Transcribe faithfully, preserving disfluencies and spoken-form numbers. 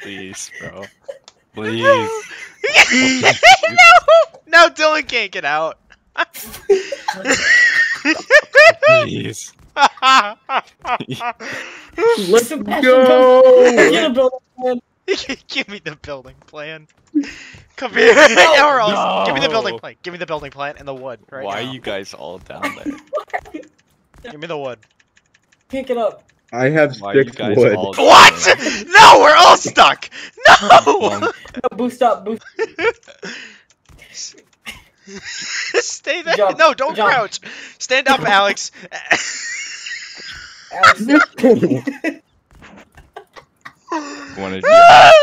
Please, bro. Please. No! No, Dylan can't get out. Please. Let's go! Give me the building plan. Come here, No, or else. no. Give me the building plan. Give me the building plan and the wood. Right Why now. are you guys all down there? Give me the wood. Pick it up. I have Why are you six guys wood. all down What? there? No, we're all stuck. No. Um, No, boost up, boost. Stay there. Jump, No, don't jump. crouch. Stand up, Alex. Alex. One of you